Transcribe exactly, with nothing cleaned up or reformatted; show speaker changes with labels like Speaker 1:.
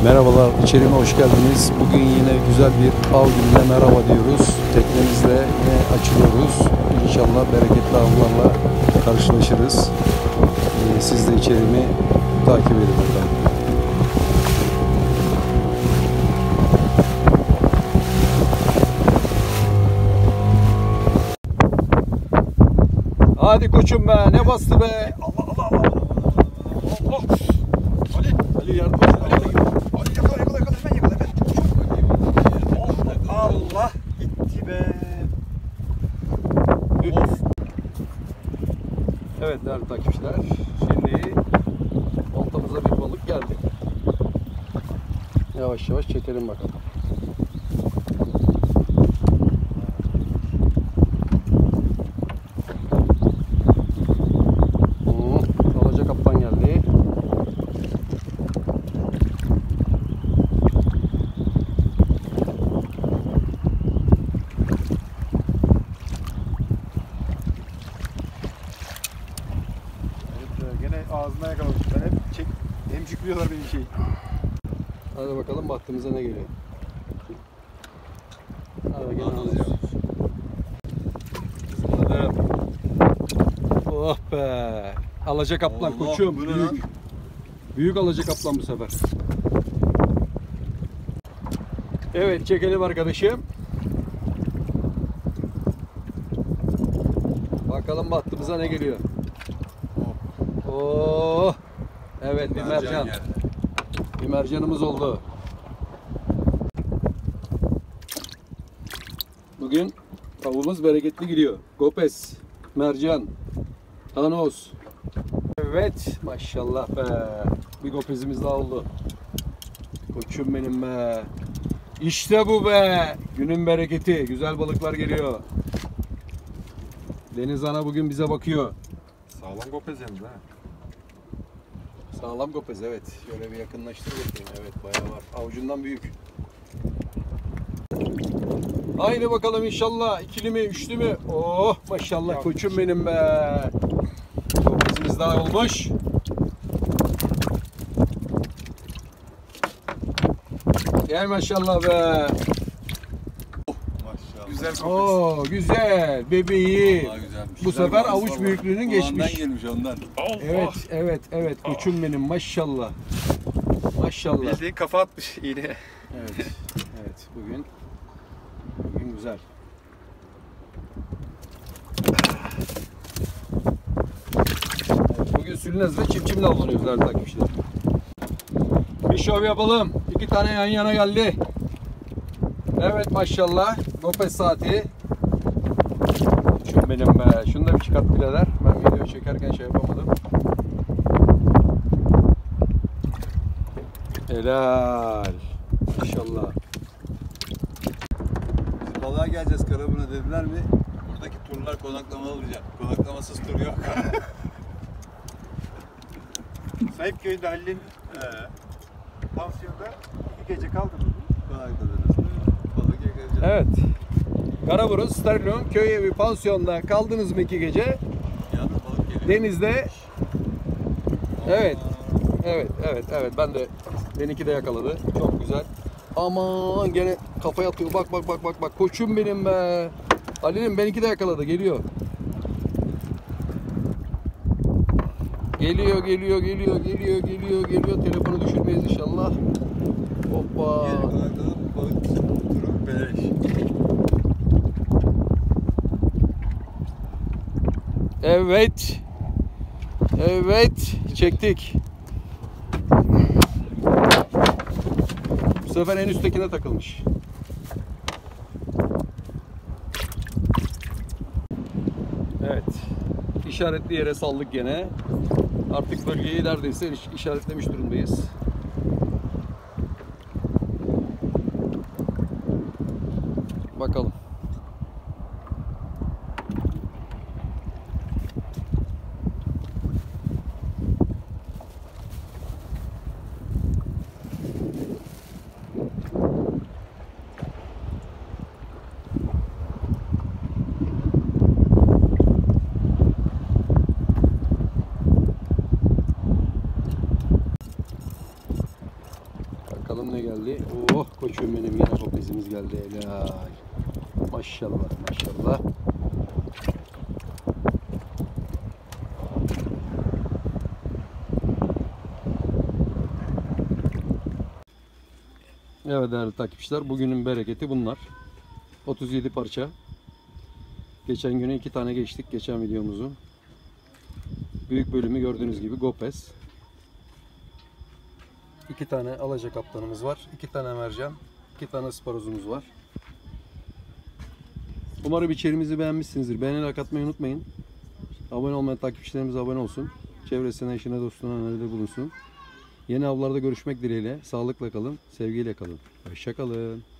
Speaker 1: Merhabalar, içerime hoş geldiniz. Bugün yine güzel bir av gününe merhaba diyoruz. Teknemizle yine açılıyoruz. İnşallah bereketli avlarla karşılaşırız. Ee, siz de içerimi takip edin bakalım. Hadi koçum be, ne bastı be? Allah Allah Allah. Allah. Ali, Ali yardım et. Ali yakala yakala yakala hemen yakala hemen. Allah gitti be. Of. Evet değerli takipçiler, şimdi oltamıza bir balık geldi. Yavaş yavaş çekelim bakalım.
Speaker 2: Ağzına yakaladım. Ben hep çek, emcikliyorlar beni şey.
Speaker 1: Hadi bakalım baktığımıza ne geliyor. Hadi gel. Oh be. Alacak kaplan Allah, koçum. Büyük. Lan. Büyük alacak kaplan bu sefer. Evet çekelim arkadaşım. Bakalım baktığımıza ne geliyor. Oh, evet bir mercan. Bir mercanımız oldu. Bugün avımız bereketli gidiyor. Gopes, mercan, tanos. Evet, maşallah be. Bir gopezimiz daha oldu. Koçum benim be. İşte bu be. Günün bereketi. Güzel balıklar geliyor. Deniz ana bugün bize bakıyor.
Speaker 2: Sağlam gopez yalnız ha.
Speaker 1: Sağlam gopez evet. Şöyle bir yakınlaştır bakayım. Evet bayağı var. Avucundan büyük. Haydi bakalım inşallah. İkili mi, üçlü mü? Oh maşallah ya, koçum benim be. Gopezimiz daha olmuş. Gel maşallah be.
Speaker 2: Güzel gopez.
Speaker 1: Oo güzel. Bebeği. Bu sefer avuç
Speaker 3: vallahi.
Speaker 1: büyüklüğünün geçmiş.
Speaker 3: Ondan gelmiş ondan.
Speaker 1: Oh, evet, oh. evet, evet. Koçum benim maşallah. Maşallah.
Speaker 2: Bildiğin kafa atmış iğne.
Speaker 1: Evet, evet. Bugün, bugün güzel. Evet, bugün Sülnez ve çimçimle avlanıyoruz değerli takipçiler. Bir şov yapalım. İki tane yan yana geldi. Evet maşallah. Gopez saati. Şun benim be. Şunu da bir çıkart birader. Ben video çekerken şey yapamadım. Helal. Maşallah.
Speaker 3: Biz balığa geleceğiz Karabun'a dediler mi? Buradaki turlar konaklamalı olacak. Konaklamasız tur yok.
Speaker 2: Sahipköy'de Halil'in
Speaker 3: He.
Speaker 2: pansiyonda iki gece kaldınız.
Speaker 3: Konakladınız mı? Balık yakalayacağız.
Speaker 1: Evet. Karaburun Sterling köy evi pansiyonda kaldınız mı iki gece?
Speaker 3: Yalnız balık geliyor.
Speaker 1: Denizde. Evet. Evet, evet, evet. Ben de benimki de yakaladı. Çok güzel. Aman gene kafaya atıyor. Bak bak bak bak bak. Koçum benim be. Ali'nin benimki de yakaladı. Geliyor. Geliyor, geliyor, geliyor, geliyor, geliyor, geliyor. Telefonu düşürmeyiz inşallah. Hoppa.
Speaker 3: Geri konakladım. Balık turu beleş.
Speaker 1: Evet. Evet. Çektik. Bu sefer en üsttekine takılmış. Evet. İşaretli yere saldık gene. Artık bölgeyi neredeyse işaretlemiş durumdayız. Bakalım. Bakalım ne geldi. Oh koçum benim, yine kopezimiz geldi. Helal. Maşallah maşallah. Evet değerli takipçiler, bugünün bereketi bunlar. otuz yedi parça. Geçen güne iki tane geçtik, geçen videomuzu. Büyük bölümü gördüğünüz gibi Gopez. İki tane alaca kaplanımız var. iki tane mercan. iki tane ısparozumuz var. Umarım içeriğimizi beğenmişsinizdir. Beğenerek atmayı unutmayın. Abone olmayan takipçilerimiz abone olsun. Çevresine, eşine, dostuna öneride bulunsun. Yeni avlarda görüşmek dileğiyle. Sağlıkla kalın, sevgiyle kalın. Hoşça kalın.